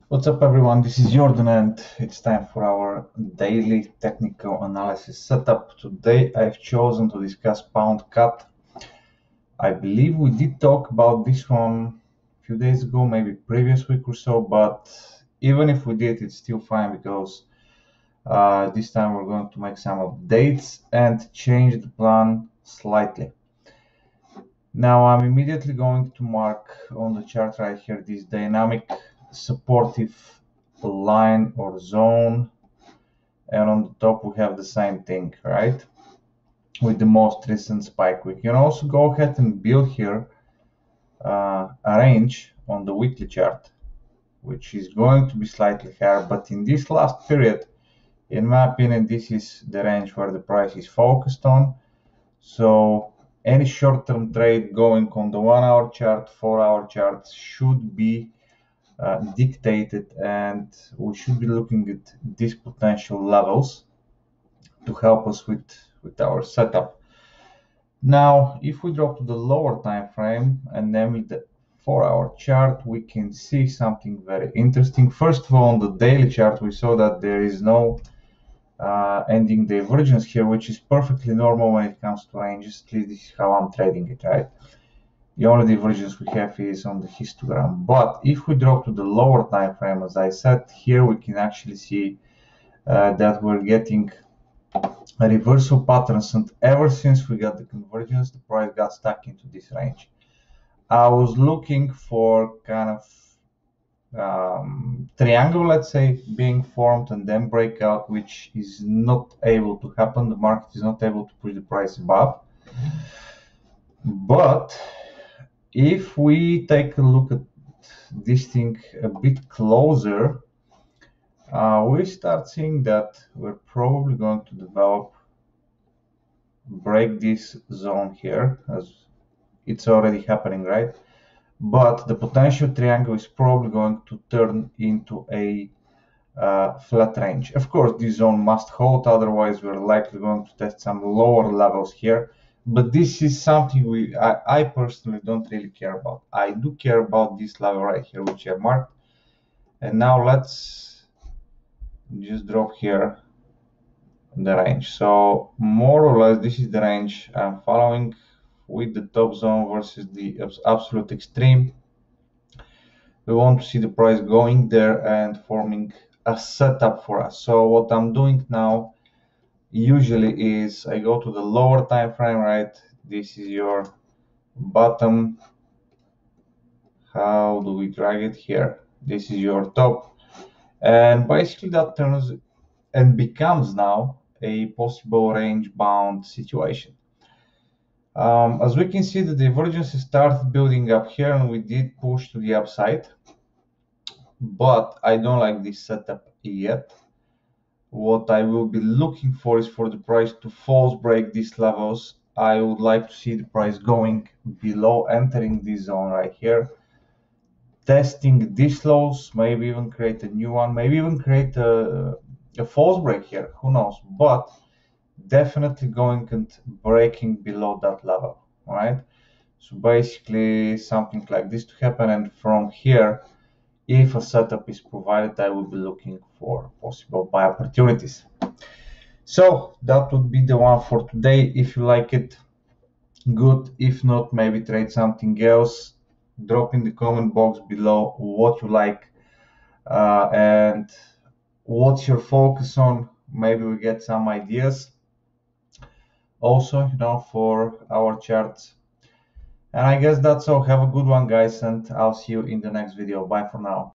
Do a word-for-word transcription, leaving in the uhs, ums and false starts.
What's up, everyone? This is Jordan, and it's time for our daily technical analysis setup. Today, I've chosen to discuss pound cut. I believe we did talk about this one a few days ago, maybe previous week or so, but even if we did, it's still fine because uh, this time we're going to make some updates and change the plan slightly. Now, I'm immediately going to mark on the chart right here this dynamic supportive line or zone, and on the top we have the same thing, right, with the most recent spike. We can also go ahead and build here uh, a range on the weekly chart, which is going to be slightly higher, but in this last period, in my opinion, this is the range where the price is focused on. So any short-term trade going on the one-hour chart, four-hour chart should be uh, dictated, and we should be looking at these potential levels to help us with, with our setup. Now, if we drop to the lower time frame, and namely the four-hour chart, we can see something very interesting. First of all, on the daily chart, we saw that there is no uh, ending divergence here, which is perfectly normal when it comes to ranges. At least this is how I'm trading it, right? The only divergence we have is on the histogram. But if we drop to the lower time frame, as I said, here we can actually see uh, that we're getting a reversal patterns, and ever since we got the convergence, the price got stuck into this range. I was looking for kind of um, triangle, let's say, being formed and then breakout, which is not able to happen. The market is not able to push the price above. But if we take a look at this thing a bit closer, uh, we start seeing that we're probably going to develop, break this zone here, as it's already happening, right? But the potential triangle is probably going to turn into a uh, flat range. Of course, this zone must hold, otherwise we're likely going to test some lower levels here. But this is something we, I, I personally don't really care about. I do care about this level right here, which I marked. And now let's just drop here the range. So more or less, this is the range I'm following, with the top zone versus the absolute extreme. We want to see the price going there and forming a setup for us. So what I'm doing now usually is I go to the lower time frame, right? This is your bottom. How do we drag it here? This is your top, and basically that turns and becomes now a possible range bound situation. Um, as we can see, the divergence started building up here, and we did push to the upside, but I don't like this setup yet. What I will be looking for is for the price to false break these levels. I would like to see the price going below, entering this zone right here, testing these lows, maybe even create a new one, maybe even create a, a false break here, who knows, but definitely going and breaking below that level. All right, so basically something like this to happen, and from here, if a setup is provided, I will be looking for possible buy opportunities. So that would be the one for today. If you like it, good. If not, maybe trade something else. Drop in the comment box below what you like uh, and what's your focus on. Maybe we get some ideas also, you know, for our charts. And I guess that's all. Have a good one, guys, and I'll see you in the next video. Bye for now.